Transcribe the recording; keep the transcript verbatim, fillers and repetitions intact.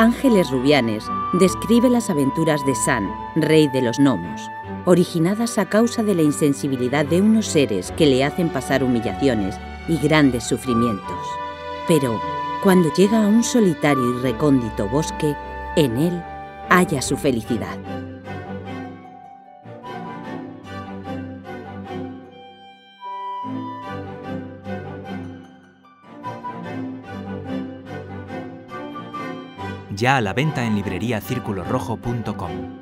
Ángeles Rubianes describe las aventuras de San, rey de los gnomos, originadas a causa de la insensibilidad de unos seres que le hacen pasar humillaciones y grandes sufrimientos. Pero, cuando llega a un solitario y recóndito bosque, en él halla su felicidad. Ya a la venta en librería círculo rojo punto com.